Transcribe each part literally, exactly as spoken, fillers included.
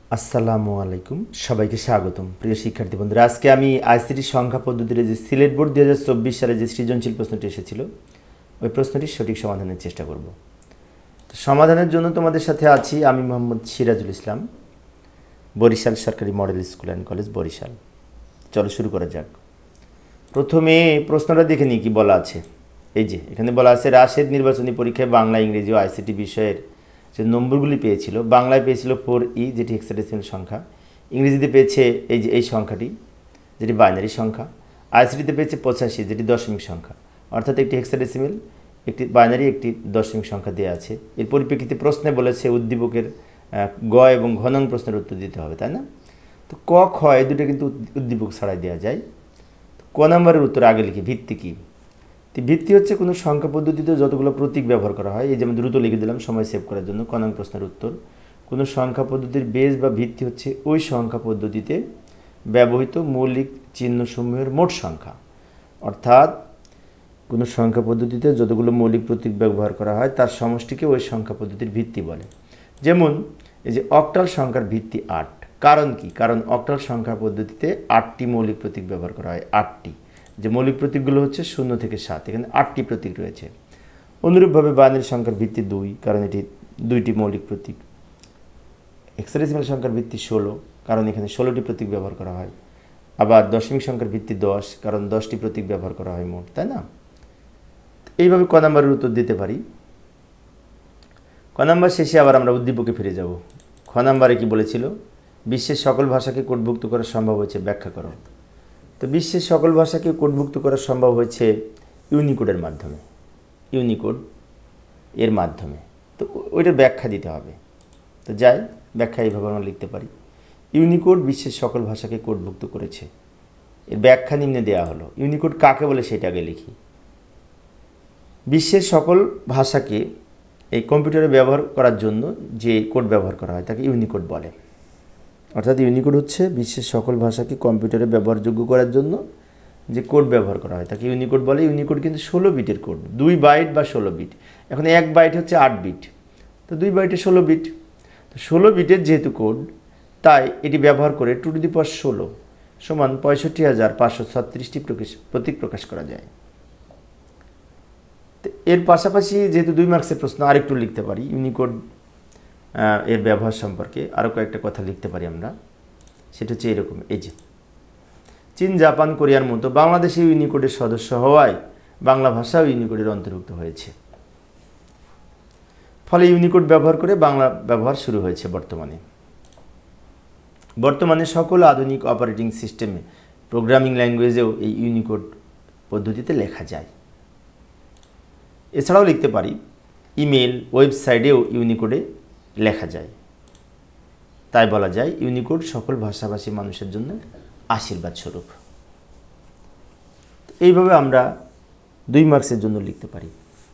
আসসালামু আলাইকুম, সবাইকে স্বাগতম। প্রিয় শিক্ষার্থী বন্ধুরা, আজকে আমি আইসিটি সংখ্যা পদ্ধতির যে সিলেট বোর্ড দুই হাজার চব্বিশ সালে যে সৃজনশীল প্রশ্নটি এসেছিল ওই প্রশ্নটির সঠিক সমাধানের চেষ্টা করব। তো সমাধানের জন্য তোমাদের সাথে আছি আমি মোহাম্মদ সিরাজুল ইসলাম, বরিশাল সরকারি model school and college, Barishal. চলো শুরু করা যাক। প্রথমে প্রশ্নটা দেখে নিই কি বলা আছে। এই যে এখানে বলা আছে, রাশেদ নির্বাচনী পরীক্ষায় বাংলা, ইংরেজি ও আইসিটি বিষয়ের যে নম্বরগুলি পেয়েছিল, বাংলায় পেয়েছিল ফোর ই যেটি হেক্সাডেসিমাল সংখ্যা, ইংরেজিতে পেয়েছে এই যে এই সংখ্যাটি যেটি বাইনারি সংখ্যা, আইসিটিতে পেয়েছে পঁচাশি যেটি দশমিক সংখ্যা। অর্থাৎ একটি হেক্সাডেসিমাল, একটি বাইনারি, একটি দশমিক সংখ্যা দেওয়া আছে। এর পরিপ্রেক্ষিতে প্রশ্নে বলেছে উদ্দীপকের গ এবং ঘ নং প্রশ্নের উত্তর দিতে হবে, তাই না? তো ক খ এই দুটো কিন্তু উদ্দীপক ছাড়াই দেওয়া যায়। ক নম্বরের উত্তর আগে লিখি, ভিত্তি কী? তো ভিত্তি হচ্ছে কোনো সংখ্যা পদ্ধতিতে যতগুলো প্রতীক ব্যবহার করা হয়। এই যেমন দ্রুত লিখে দিলাম সময় সেভ করার জন্য। ক নং প্রশ্নের উত্তর, কোনো সংখ্যা পদ্ধতির বেস বা ভিত্তি হচ্ছে ওই সংখ্যা পদ্ধতিতে ব্যবহৃত মৌলিক চিহ্নসমূহের মোট সংখ্যা। অর্থাৎ কোনো সংখ্যা পদ্ধতিতে যতগুলো মৌলিক প্রতীক ব্যবহার করা হয় তার সমষ্টিকে ওই সংখ্যা পদ্ধতির ভিত্তি বলে। যেমন এই যে অক্টাল সংখ্যার ভিত্তি আট। কারণ কি? কারণ অক্টাল সংখ্যা পদ্ধতিতে আটটি মৌলিক প্রতীক ব্যবহার করা হয়। আটটি যে মৌলিক প্রতীকগুলো হচ্ছে শূন্য থেকে সাত, এখানে আটটি প্রতীক রয়েছে। অনুরূপভাবে বাইনারি সংখ্যার ভিত্তি দুই, কারণ এটি দুইটি মৌলিক প্রতীক। হেক্সাডেসিমাল সংখ্যার ভিত্তি ষোলো, কারণ এখানে ষোলোটি প্রতীক ব্যবহার করা হয়। আবার দশমিক সংখ্যার ভিত্তি দশ, কারণ দশটি প্রতীক ব্যবহার করা হয় মোট, তাই না? এইভাবে ক নাম্বারের উত্তর দিতে পারি। ক নাম্বার শেষে আবার আমরা উদ্দীপকে ফিরে যাব। খ নাম্বারে কি বলেছিল? বিশ্বের সকল ভাষাকে কোডভুক্ত করা সম্ভব হয়েছে, ব্যাখ্যা করো। তো বিশ্বের সকল ভাষাকে কোডভুক্ত করা সম্ভব হয়েছে ইউনিকোডের মাধ্যমে। ইউনিকোড এর মাধ্যমে তো ওইটার ব্যাখ্যা দিতে হবে। তো যাই, ব্যাখ্যা এইভাবে আমরা লিখতে পারি, ইউনিকোড বিশ্বের সকল ভাষাকে কোডভুক্ত করেছে। এর ব্যাখ্যা নিম্নে দেওয়া হলো। ইউনিকোড কাকে বলে সেটা আগে লিখি। বিশ্বের সকল ভাষাকে এই কম্পিউটারে ব্যবহার করার জন্য যে কোড ব্যবহার করা হয় তাকে ইউনিকোড বলে। অর্থাৎ ইউনিকোড হচ্ছে বিশ্বের সকল ভাষাকে কম্পিউটারে ব্যবহারযোগ্য করার জন্য যে কোড ব্যবহার করা হয় তাকে ইউনিকোড বলে। ইউনিকোড কিন্তু ষোলো বিটের কোড, দুই বাইট বা ষোলো বিট। এখন এক বাইট হচ্ছে আট বিট, তো দুই বাইটে ষোলো বিট। তো ষোলো বিটের যেহেতু কোড, তাই এটি ব্যবহার করে টু টু দি পাওয়ার ষোলো সমান পঁয়ষট্টি হাজার পাঁচশো ছত্রিশটি প্রতীক প্রকাশ করা যায়। তো এর পাশাপাশি যেহেতু দুই মার্কসের প্রশ্ন, আরেকটু লিখতে পারি ইউনিকোড এর ব্যবহার সম্পর্কে আরও কয়েকটা কথা লিখতে পারি আমরা। সেটা হচ্ছে এরকম, এই যে চীন, জাপান, কোরিয়ার মতো বাংলাদেশে ইউনিকোডের সদস্য হওয়ায় বাংলা ভাষাও ইউনিকোডের অন্তর্ভুক্ত হয়েছে। ফলে ইউনিকোড ব্যবহার করে বাংলা ব্যবহার শুরু হয়েছে বর্তমানে। বর্তমানে সকল আধুনিক অপারেটিং সিস্টেমে, প্রোগ্রামিং ল্যাঙ্গুয়েজেও এই ইউনিকোড পদ্ধতিতে লেখা যায়। এছাড়াও লিখতে পারি ইমেল, ওয়েবসাইটেও ইউনিকোডে লেখা যায়। তাই বলা যায় ইউনিকোড সকল ভাষাভাষী মানুষের জন্য আশীর্বাদ স্বরূপ। এইভাবে আমরা দুই মার্কসের জন্য লিখতে পারি।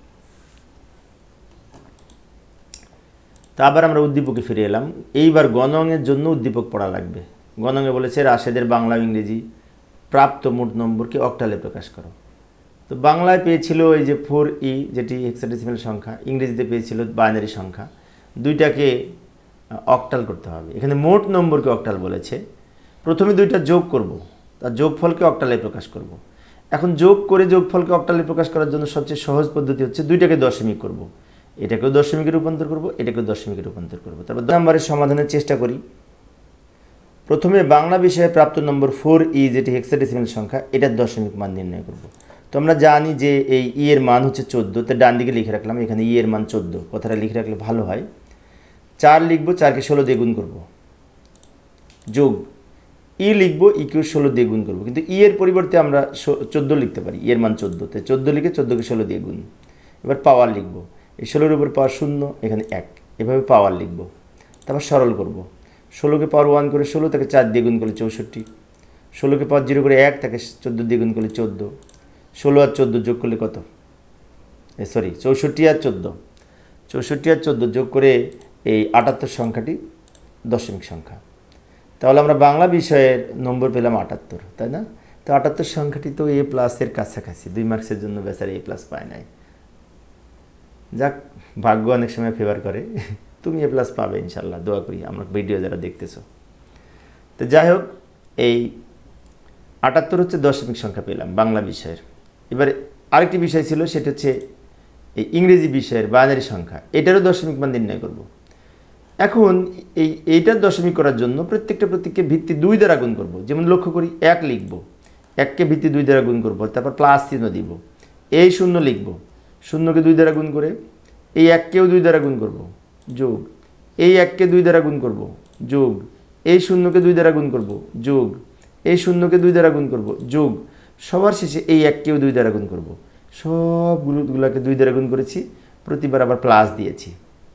তা আবার আমরা উদ্দীপকে ফিরে এলাম। এইবার গণংয়ের জন্য উদ্দীপক পড়া লাগবে। গণংয়ে বলেছে রাশেদের বাংলা ও ইংরেজি প্রাপ্ত মোট নম্বরকে অক্টালে প্রকাশ করো। তো বাংলায় পেয়েছিল এই যে ফোর ই যেটি হেক্সাডেসিমাল সংখ্যা, ইংরেজিতে পেয়েছিল বাইনারি সংখ্যা, দুইটাকে অক্টাল করতে হবে। এখানে মোট নম্বরকে অক্টাল বলেছে। প্রথমে দুইটা যোগ করব, তার যোগফলকে অক্টালে প্রকাশ করব। এখন যোগ করে যোগফলকে অক্টালে প্রকাশ করার জন্য সবচেয়ে সহজ পদ্ধতি হচ্ছে দুইটাকে দশমিক করব। এটাকেও দশমিকে রূপান্তর করব, এটাকেও দশমিকে রূপান্তর করব। তারপর দুই নম্বরের সমাধানের চেষ্টা করি। প্রথমে বাংলা বিষয়ে প্রাপ্ত নম্বর ফোর ই যেটি হেক্সাডেসিমাল সংখ্যা, এটার দশমিক মান নির্ণয় করব। তো আমরা জানি যে এই ই এর মান হচ্ছে চোদ্দো, তো ডান দিকে লিখে রাখলাম, এখানে ই এর মান চোদ্দো, কথাটা লিখে রাখলে ভালো হয়। চার লিখবো, চারকে ষোলো দিয়ে গুণ করবো, যোগ ই লিখবো, ইকেও ষোলো দিয়ে গুণ করবো। কিন্তু ই এর পরিবর্তে আমরা চোদ্দো লিখতে পারি, ই এর মান চোদ্দো, তো চোদ্দো লিখে চোদ্দোকে ষোলো দিয়ে গুণ। এবার পাওয়ার লিখবো, এই ষোলোর উপর পাওয়ার শূন্য, এখানে এক, এভাবে পাওয়ার লিখবো। তারপর সরল করব, ষোলোকে পাওয়ার ওয়ান করে ষোলো, তাকে চার দিয়ে গুণ করলে চৌষট্টি। ষোলোকে পাওয়ার জিরো করে এক, তাকে চোদ্দো দিয়ে গুণ করলে চোদ্দো। ষোলো আর চোদ্দো যোগ করলে কত? এ সরি চৌষট্টি আর চোদ্দো, চৌষট্টি আর চোদ্দো যোগ করে এই আটাত্তর সংখ্যাটি দশমিক সংখ্যা। তাহলে আমরা বাংলা বিষয়ের নম্বর পেলাম আটাত্তর, তাই না? তো আটাত্তর সংখ্যাটি তো এ প্লাসের কাছাকাছি, দুই মার্কসের জন্য বেচারা এ প্লাস পায় নাই। যাক, ভাগ্য অনেক সময় ফেভার করে। তুমি এ প্লাস পাবে ইনশাল্লাহ, দোয়া করি আমরা ভিডিও যারা দেখতেছো। তো যাই হোক, এই আটাত্তর হচ্ছে দশমিক সংখ্যা পেলাম বাংলা বিষয়ের। এবারে আরেকটি বিষয় ছিল, সেটা হচ্ছে এই ইংরেজি বিষয়ের বাইনারি সংখ্যা, এটারও দশমিক মান নির্ণয় করব। এখন এই এইটার দশমিক করার জন্য প্রত্যেকটা প্রতীককে ভিত্তি দুই দ্বারা গুণ করব। যেমন লক্ষ্য করি, এক লিখব, এককে ভিত্তি দুই দ্বারা গুণ করব, তারপর প্লাস চিহ্ন দিব। এই শূন্য লিখব, শূন্যকে দুই দ্বারা গুণ করে এই এককেও দুই দ্বারা গুণ করব, যোগ। এই এককে দুই দ্বারা গুণ করব, যোগ। এই শূন্যকে দুই দ্বারা গুণ করব, যোগ। এই শূন্যকে দুই দ্বারা গুণ করব, যোগ। সবার শেষে এই এককেও দুই দ্বারা গুণ করব। সবগুলোগুলোকে দুই দ্বারা গুণ করেছি, প্রতিবার আবার প্লাস দিয়েছি।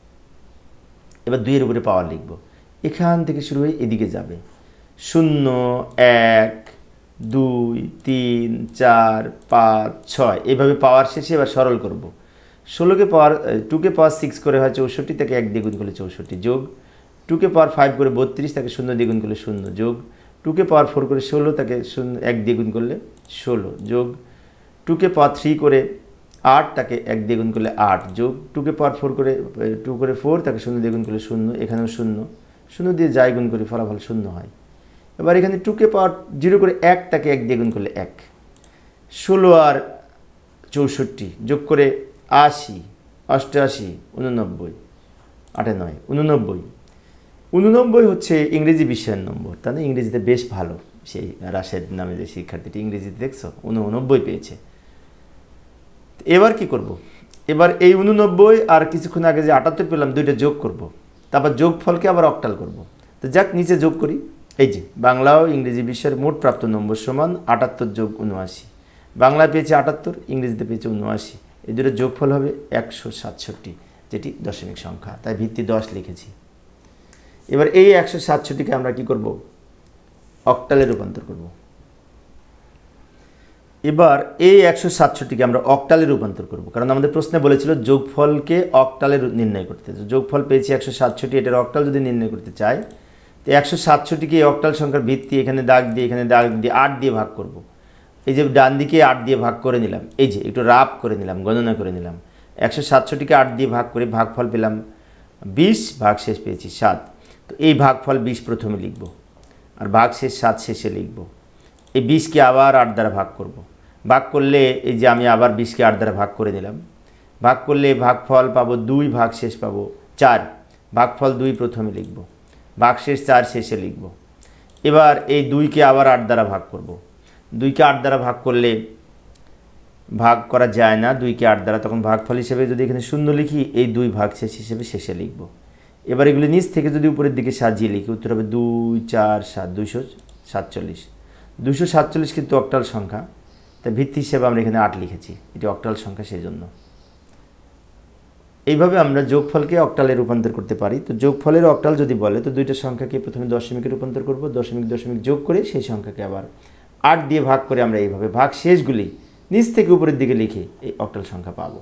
এবার দুইয়ের উপরে পাওয়ার লিখব, এখান থেকে শুরু হয়ে এদিকে যাবে। শূন্য, এক, দুই, তিন, চার, পাঁচ, ছয়, এইভাবে পাওয়ার শেষে এবার সরল করব। ষোলোকে পাওয়ার টুকে পাওয়ার সিক্স করে হয় চৌষট্টি, তাকে এক দিয়ে গুণ করলে চৌষট্টি, যোগ। টুকে পাওয়ার ফাইভ করে বত্রিশ, তাকে শূন্য দিয়ে গুণ করলে শূন্য, যোগ। টুকে পাওয়ার ফোর করে ষোলো, তাকে শূন্য এক দিয়ে গুণ করলে ষোলো, যোগ। টুকে পাওয়ার থ্রি করে আট, তাকে এক দিয়ে গুণ করলে আট, যোগ। টুকে পাওয়ার ফোর করে টু করে ফোর, তাকে শূন্য দিয়ে গুণ করলে শূন্য, এখানেও শূন্য, শূন্য দিয়ে যাই গুণ করি ফলাফল শূন্য হয়। এবার এখানে টুকে পাওয়ার জিরো করে এক, তাকে এক দিয়ে গুণ করলে এক। ষোলো আর চৌষট্টি যোগ করে আশি, অষ্টআশি, উননব্বই, আটে নয় উননব্বই। উননব্বই হচ্ছে ইংরেজি বিষয়ের নম্বর, তাই না? ইংরেজিতে বেশ ভালো সেই রাশেদ নামে যে শিক্ষার্থীটি, ইংরেজিতে দেখছো উননব্বই পেয়েছে। এবার কি করব? এবার এই উননব্বই আর কিছুক্ষণ আগে যে আটাত্তর পেলাম, দুইটা যোগ করব, তারপর যোগফলকে আবার অক্টাল করব। তো যাক, নিচে যোগ করি। এই যে বাংলা ও ইংরেজি বিষয়ের মোট প্রাপ্ত নম্বর সমান আটাত্তর যোগ উনআশি। বাংলায় পেয়েছে আটাত্তর, ইংরেজিতে পেয়েছে উনআশি, এই দুটো যোগফল হবে একশো সাতষট্টি, যেটি দশমিক সংখ্যা, তাই ভিত্তি দশ লিখেছি। এবার এই একশো সাতষট্টিকে আমরা কি করব? অক্টালে রূপান্তর করব। এবার এই একশো সাতষট্টিকে আমরা অক্টালে রূপান্তর করব, কারণ আমাদের প্রশ্নে বলেছিল যোগফলকে অক্টালে নির্ণয় করতে। যোগফল পেয়েছি একশো সাতষট্টি, এটার অক্টাল যদি নির্ণয় করতে চাই, তো একশো সাতষট্টিকে এই অক্টাল সংখ্যার ভিত্তি এখানে দাগ দিয়ে, এখানে দাগ দিয়ে আট দিয়ে ভাগ করব। এই যে ডান দিকে আট দিয়ে ভাগ করে নিলাম, এই যে একটু রাফ করে নিলাম, গণনা করে নিলাম। একশো সাতষট্টিকে আট দিয়ে ভাগ করে ভাগফল পেলাম বিশ, ভাগ শেষ পেয়েছি সাত। তো এই ভাগফল বিশ প্রথমে লিখব, আর ভাগ শেষ সাত শেষে লিখব। এই বিশকে আবার আট দ্বারা ভাগ করব। ভাগ করলে এই যে আমি আবার বিশকে আট দ্বারা ভাগ করে দিলাম। ভাগ করলে ভাগফল পাবো দুই, ভাগ শেষ পাবো চার। ভাগফল দুই প্রথমে লিখব, ভাগ শেষ চার শেষে লিখব। এবার এই দুইকে আবার আট দ্বারা ভাগ করব। দুইকে আট দ্বারা ভাগ করলে ভাগ করা যায় না দুইকে আট দ্বারা, তখন ভাগফল হিসেবে যদি এখানে শূন্য লিখি, এই দুই ভাগ শেষ হিসেবে শেষে লিখব। এবার এগুলি নিচ থেকে যদি উপরের দিকে সাজিয়ে লিখি, উত্তর হবে দুই, চার, সাত, দুইশো সাতচল্লিশ। দুইশো সাতচল্লিশ কিন্তু অক্টাল সংখ্যা, তাই ভিত্তি হিসেবে আমরা এখানে আট লিখেছি, এটি অক্টাল সংখ্যা, সেই জন্য। এইভাবে আমরা যোগফলকে অক্টালে রূপান্তর করতে পারি। তো যোগফলের অক্টাল যদি বলে, তো দুইটা সংখ্যাকে প্রথমে দশমিকে রূপান্তর করব, দশমিক দশমিক যোগ করে সেই সংখ্যাকে আবার আট দিয়ে ভাগ করে আমরা এইভাবে ভাগ শেষগুলি নিচ থেকে উপরের দিকে লিখে এই অক্টাল সংখ্যা পাবো।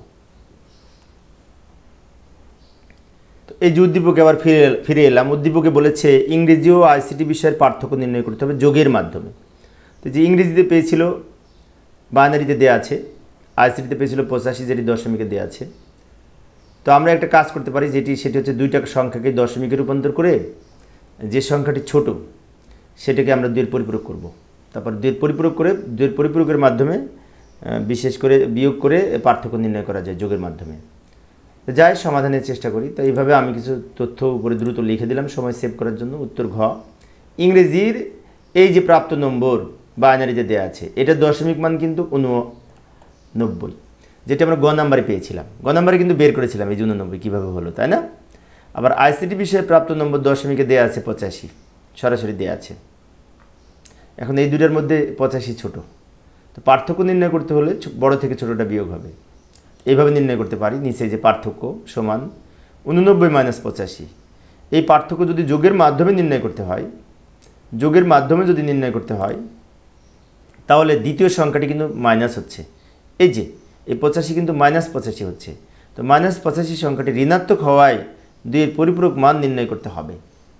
তো এই যে উদ্দীপকে আবার ফিরে ফিরে এলাম। উদ্দীপকে বলেছে ইংরেজি ও আইসিটি বিষয়ের পার্থক্য নির্ণয় করতে হবে যোগের মাধ্যমে। তো যে ইংরেজিতে পেয়েছিল বাইনারিতে দেওয়া আছে, আইসিটিতে পেয়েছিল পঁচাশি, যেটি দশমিকে দেওয়া আছে। তো আমরা একটা কাজ করতে পারি, যেটি সেটি হচ্ছে দুইটা সংখ্যাকে দশমিকে রূপান্তর করে যে সংখ্যাটি ছোট সেটাকে আমরা দুইয়ের পরিপূরক করব। তারপর দুইয়ের পরিপূরক করে দুইয়ের পরিপূরকের মাধ্যমে বিশেষ করে বিয়োগ করে পার্থক্য নির্ণয় করা যায় যোগের মাধ্যমে। তো যাই সমাধানের চেষ্টা করি। তো এইভাবে আমি কিছু তথ্য উপরে দ্রুত লিখে দিলাম সময় সেভ করার জন্য। উত্তর ঘ, ইংরেজির এই যে প্রাপ্ত নম্বর বাইনারিতে দেওয়া আছে, এটা দশমিক মান কিন্তু উননব্বই, যেটা আমরা গ নাম্বারে পেয়েছিলাম। গ নাম্বারে কিন্তু বের করেছিলাম এই যে উননব্বই কীভাবে হলো, তাই না? আবার আইসিটি বিষয়ে প্রাপ্ত নম্বর দশমিকে দেওয়া আছে পঁচাশি, সরাসরি দেওয়া আছে। এখন এই দুটার মধ্যে পঁচাশি ছোট, তো পার্থক্য নির্ণয় করতে হলে বড় থেকে ছোটটা বিয়োগ হবে। এইভাবে নির্ণয় করতে পারি, নিচে যে পার্থক্য সমান উননব্বই মাইনাস পঁচাশি। এই পার্থক্য যদি যোগের মাধ্যমে নির্ণয় করতে হয়, যোগের মাধ্যমে যদি নির্ণয় করতে হয় তাহলে দ্বিতীয় সংখ্যাটি কিন্তু মাইনাস হচ্ছে। এই যে এই পঁচাশি কিন্তু মাইনাস পঁচাশি হচ্ছে, তো মাইনাস পঁচাশি সংখ্যাটি ঋণাত্মক হওয়ায় দুইয়ের পরিপূরক মান নির্ণয় করতে হবে।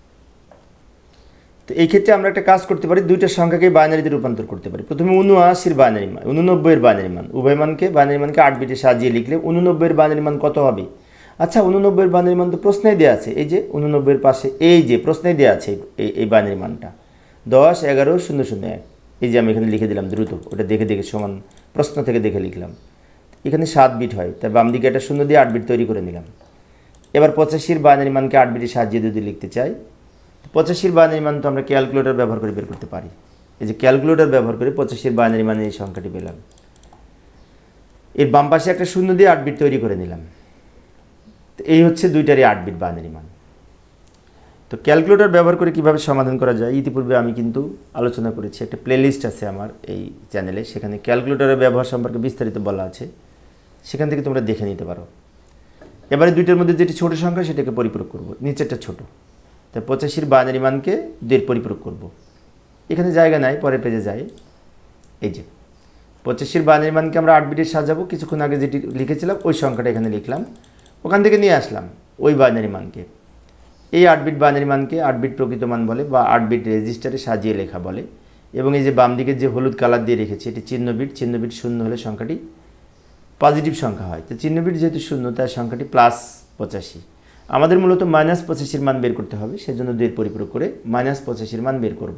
তো এই ক্ষেত্রে আমরা একটা কাজ করতে পারি, দুইটা সংখ্যাকে বাইনারিতে রূপান্তর করতে পারি। প্রথমে উনআশির বাইনারি মান, উননব্বইয়ের বাইনারি মান, উভয় মানকে বাইনারি মানকে আট বিটে সাজিয়ে লিখলে উননব্বইয়ের বাইনারি মান কত হবে? আচ্ছা, উননব্বইয়ের বাইনারি মান তো প্রশ্নেই দেওয়া আছে, এই যে উননব্বইয়ের পাশে এই যে প্রশ্নেই দেওয়া আছে এই এই বাইনারি মানটা দশ এগারো শূন্য শূন্য এক। এই যে আমি এখানে লিখে দিলাম দ্রুত, ওটা দেখে দেখে সমান প্রশ্ন থেকে দেখে লিখলাম। এখানে সাত বিট হয়, তাই বাম দিকে একটা শূন্য দিয়ে আট বিট তৈরি করে নিলাম। এবার পঁচাশির বাইনারি মানকে আট বিটের সাহায্যে যদি লিখতে চাই, পঁচাশির বাইনারি মান তো আমরা ক্যালকুলেটর ব্যবহার করে বের করতে পারি। এই যে ক্যালকুলেটর ব্যবহার করে পঁচাশির বাইনারি মানে এই সংখ্যাটি পেলাম। এর বাম পাশে একটা শূন্য দিয়ে আট বিট তৈরি করে নিলাম। তো এই হচ্ছে দুইটারই আট বিট বাইনারি মান। তো ক্যালকুলেটর ব্যবহার করে কিভাবে সমাধান করা যায় ইতিপূর্বে আমি কিন্তু আলোচনা করেছি, একটা প্লেলিস্ট আছে আমার এই চ্যানেলে, সেখানে ক্যালকুলেটরের ব্যবহার সম্পর্কে বিস্তারিত বলা আছে, সেখান থেকে তোমরা দেখে নিতে পারো। এবারে দুইটার মধ্যে যেটি ছোট সংখ্যা সেটাকে পরিপূরক করব, নিচেরটা ছোট, তাই পঁচাশির বাইনারি মানকে দুইয়ের পরিপূরক করব। এখানে জায়গা নাই, পরের পেজে যাই। এই যে পঁচাশির বাইনারি মানকে আমরা আট বিটে সাজাবো, কিছুক্ষণ আগে যেটি লিখেছিলাম ওই সংখ্যাটা এখানে লিখলাম, ওখান থেকে নিয়ে আসলাম ওই বাইনারি মানকে। এই আট বিট বাইনারি মানকে আট বিট প্রকৃত মান বলে বা আট বিট রেজিস্টারে সাজিয়ে লেখা বলে। এবং এই যে বাম দিকে যে হলুদ কালার দিয়ে রেখেছি এটি চিহ্ন বিট, চিহ্ন বিট শূন্য হলে সংখ্যাটি পজিটিভ সংখ্যা হয়। তো চিহ্ন বিট যেহেতু শূন্য তাই সংখ্যাটি প্লাস পঁচাশি। আমাদের মূলত মাইনাস পঁচাশির মান বের করতে হবে, সেজন্য দুইয়ের পরিপূরক করে মাইনাস পঁচাশির মান বের করব।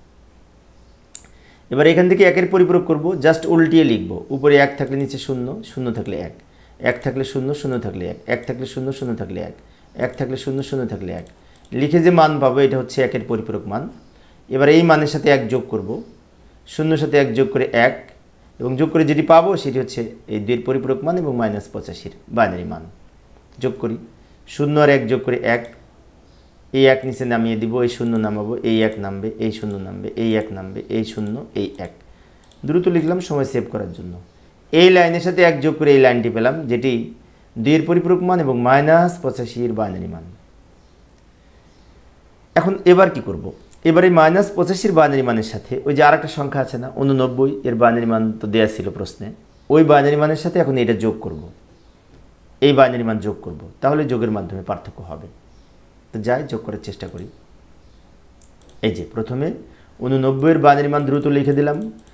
এবার এখান থেকে একের পরিপূরক করব, জাস্ট উল্টিয়ে লিখব। উপরে এক থাকলে নিচে শূন্য, শূন্য থাকলে এক, এক থাকলে শূন্য, শূন্য থাকলে এক, এক থাকলে শূন্য, শূন্য থাকলে এক, এক থাকলে শূন্য, শূন্য থাকলে এক। লিখে যে মান পাবো এটা হচ্ছে একের পরিপূরক মান। এবার এই মানের সাথে এক যোগ করব, শূন্যর সাথে এক যোগ করে এক, এবং যোগ করে যেটি পাবো সেটি হচ্ছে এই দুইয়ের পরিপূরক মান এবং মাইনাস পঁচাশির বাইনারি মান। যোগ করি, শূন্য আর এক যোগ করে এক, এই এক নিচে নামিয়ে দিব, এই শূন্য নামাবো, এই এক নামবে, এই শূন্য নামবে, এই এক নামবে, এই শূন্য, এই এক। দ্রুত লিখলাম সময় সেভ করার জন্য। এই লাইনের সাথে এক যোগ করে এই লাইনটি পেলাম, যেটি দুইয়ের পরিপূরক মান এবং মাইনাস পঁচাশির বাইনারি মান। এখন এবার কি করব? এবার এই মাইনাস পঁচাশির বাইনারি মানের সাথে ওই যে আর একটা সংখ্যা আছে না উননব্বই, এর বাইনারি মান তো দেওয়া ছিল প্রশ্নে, ওই বাইনারি মানের সাথে এখন এটা যোগ করব, এই বাইনারি মান যোগ করব, তাহলে যোগের মাধ্যমে পার্থক্য হবে। তো যাই যোগ করার চেষ্টা করি। এই যে প্রথমে উননব্বইয়ের বাইনারি মান দ্রুত লিখে দিলাম,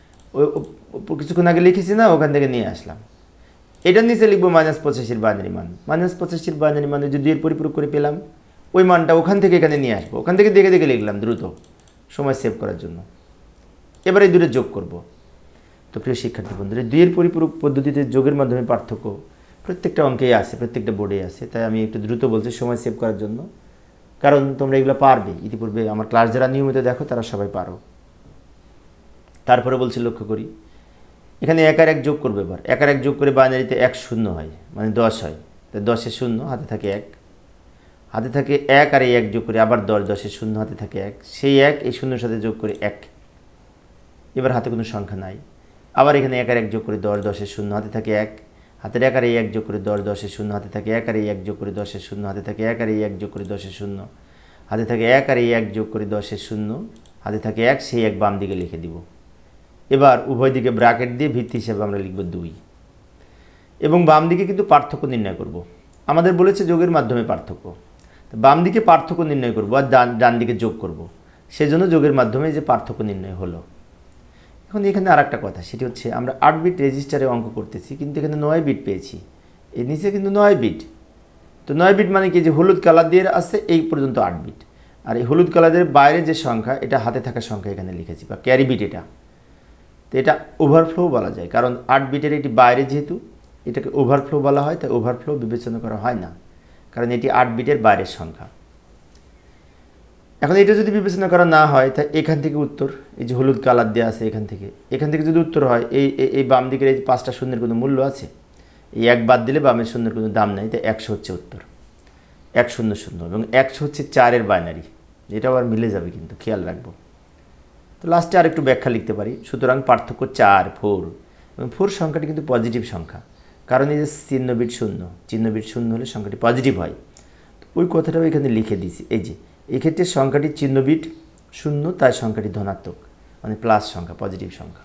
ওই কিছুক্ষণ আগে লিখেছি না, ওখান থেকে নিয়ে আসলাম। এটার নিচে লিখবো মাইনাস পঁচাশির বাইনারি মান। মাইনাস পঁচাশির বাইনারি মানে যদি এর পরিপূরক করে পেলাম, ওই মানটা ওখান থেকে এখানে নিয়ে আসবো, ওখান থেকে দেখে দেখে লিখলাম দ্রুত সময় সেভ করার জন্য। এবার এই দুটো যোগ করব। তো প্রিয় শিক্ষার্থী বন্ধুরা, দুইয়ের পরিপূরক পদ্ধতিতে যোগের মাধ্যমে পার্থক্য প্রত্যেকটা অঙ্কেই আছে, প্রত্যেকটা বোর্ডেই আছে, তাই আমি একটু দ্রুত বলছি সময় সেভ করার জন্য, কারণ তোমরা এগুলো পারবে। ইতিপূর্বে আমার ক্লাস যারা নিয়মিত দেখো তারা সবাই পারো। তারপরে বলছি লক্ষ্য করি, এখানে এক আর এক যোগ করবে। এবার এক আর এক যোগ করে বাইনারিতে এক শূন্য হয়, মানে দশ হয়। তাই দশের শূন্য, হাতে থাকে এক, হাতে থাকে এক, আর এই এক যোগ করে আবার দশ, দশের শূন্য, হাতে থাকে এক, সেই এক এই শূন্যর সাথে যোগ করে এক। এবার হাতে কোনো সংখ্যা নাই, আবার এখানে এক আর এক যোগ করে দশ, দশের শূন্য, হাতে থাকে এক, হাতের এক আর এই এক যোগ করে দশ, দশের শূন্য, হাতে থাকে এক আর এই এক যোগ করে দশের শূন্য, হাতে থাকে এক আর এই এক যোগ করে দশের শূন্য, হাতে থাকে এক আর এই এক যোগ করে দশের শূন্য, হাতে থাকে এক, সেই এক বাম দিকে লিখে দিব। এবার উভয় দিকে ব্র্যাকেট দিয়ে ভিত্তি হিসেবে আমরা লিখব দুই, এবং বাম দিকে কিন্তু পার্থক্য নির্ণয় করব। আমাদের বলেছে যোগের মাধ্যমে পার্থক্য, বাম দিকে পার্থক্য নির্ণয় করব আর ডান ডান দিকে যোগ করব, সেজন্য যোগের মাধ্যমে যে পার্থক্য নির্ণয় হলো। এখন এখানে আর একটা কথা, সেটি হচ্ছে আমরা আট বিট রেজিস্টারে অঙ্ক করতেছি, কিন্তু এখানে নয় বিট পেয়েছি, এর নিচে কিন্তু নয় বিট। তো নয় বিট মানে কি, যে হলুদ কালার দিয়ে আছে এই পর্যন্ত আট বিট, আর এই হলুদ কালারের বাইরে যে সংখ্যা এটা হাতে থাকা সংখ্যা এখানে লিখেছি, বা ক্যারি বিট এটা। তো এটা ওভারফ্লো বলা যায়, কারণ আট বিটের এটি বাইরে, যেহেতু এটাকে ওভারফ্লো বলা হয়, তাই ওভারফ্লো বিবেচনা করা হয় না, কারণ এটি আট বিটের বাইরের সংখ্যা। এখন এটা যদি বিবেচনা করা না হয়, তাই এখান থেকে উত্তর, এই যে হলুদ কালার দেওয়া আছে এখান থেকে, এখান থেকে যদি উত্তর হয়, এই এই বাম দিকের এই পাঁচটা শূন্যের কোনো মূল্য আছে? এই এক বাদ দিলে বামের শূন্যের কোনো দাম নেই, তাই একশো হচ্ছে উত্তর, এক শূন্য শূন্য। এবং একশো হচ্ছে চারের বাইনারি, এটাও আর মিলে যাবে, কিন্তু খেয়াল রাখবো। তো লাস্টে আর একটু ব্যাখ্যা লিখতে পারি। সুতরাং পার্থক্য চার, ফোর, এবং ফোর সংখ্যাটি কিন্তু পজিটিভ সংখ্যা, কারণ এই যে চিহ্ন বিট শূন্য, চিহ্ন বিট শূন্য হলে সংখ্যাটি পজিটিভ হয়। তো ওই কথাটাও এখানে লিখে দিয়েছি। এই যে এক্ষেত্রে সংখ্যাটি চিহ্ন বিট শূন্য, তাই সংখ্যাটি ধনাত্মক, মানে প্লাস সংখ্যা, পজিটিভ সংখ্যা।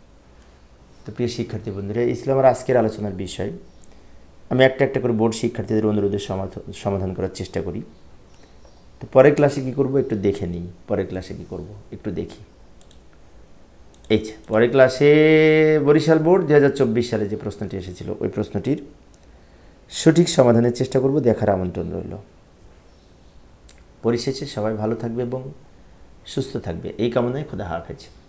তো প্রিয় শিক্ষার্থী বন্ধুরা, এই ছিল আমার আজকের আলোচনার বিষয়। আমি একটা একটা করে বোর্ড শিক্ষার্থীদের অনুরোধের সমাধান করার চেষ্টা করি। তো পরের ক্লাসে কী করব একটু দেখে নিই, পরের ক্লাসে কী করব একটু দেখি। এই পরের ক্লাসে বরিশাল বোর্ড দু হাজার চব্বিশ সালে যে প্রশ্নটি এসেছিল, ওই প্রশ্নটির সঠিক সমাধানের চেষ্টা করব, দেখার আমন্ত্রণ রইল। পরিশেষে সবাই ভালো থাকবে এবং সুস্থ থাকবে এই কামনায় খোদা হাফেজ।